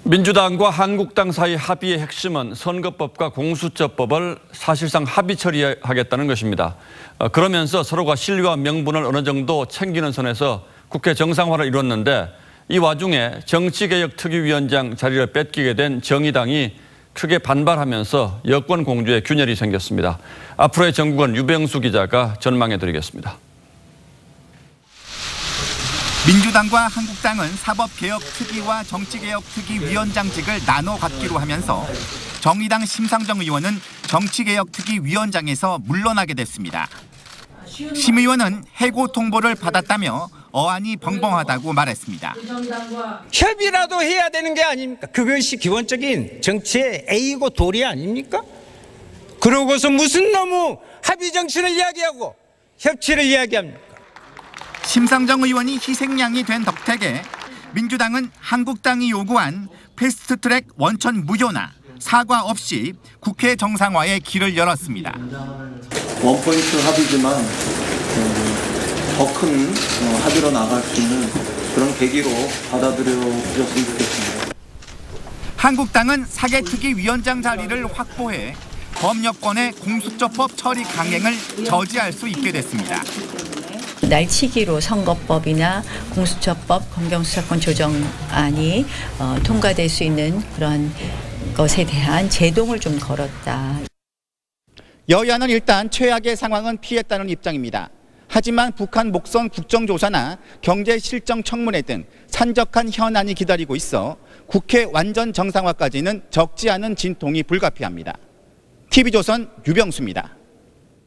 민주당과 한국당 사이 합의의 핵심은 선거법과 공수처법을 사실상 합의 처리하겠다는 것입니다. 그러면서 서로가 실리와 명분을 어느 정도 챙기는 선에서 국회 정상화를 이뤘는데 이 와중에 정치개혁특위위원장 자리를 뺏기게 된 정의당이 크게 반발하면서 여권 공조에 균열이 생겼습니다. 앞으로의 정국은 유병수 기자가 전망해드리겠습니다. 민주당과 한국당은 사법개혁특위와 정치개혁특위위원장직을 나눠 갖기로 하면서 정의당 심상정 의원은 정치개혁특위위원장에서 물러나게 됐습니다. 심 의원은 해고 통보를 받았다며 어안이 벙벙하다고 말했습니다. 협의라도 해야 되는 게 아닙니까? 그것이 기본적인 정치의 A고 도리 아닙니까? 그러고서 무슨 너무 합의 정치를 이야기하고 협치를 이야기합니까? 심상정 의원이 희생양이 된 덕택에 민주당은 한국당이 요구한 패스트트랙 원천 무효나 사과 없이 국회 정상화의 길을 열었습니다. 원포인트 합의지만 더 큰 합의로 나갈 수 있는 그런 계기로 받아들여 주셨으면 좋겠습니다. 한국당은 사개특위위원장 자리를 확보해 범여권의 공수처법 처리 강행을 저지할 수 있게 됐습니다. 날치기로 선거법이나 공수처법, 검경수사권 조정안이 통과될 수 있는 그런 것에 대한 제동을 좀 걸었다. 여야는 일단 최악의 상황은 피했다는 입장입니다. 하지만 북한 목선 국정조사나 경제실정 청문회 등 산적한 현안이 기다리고 있어 국회 완전 정상화까지는 적지 않은 진통이 불가피합니다. TV조선 유병수입니다.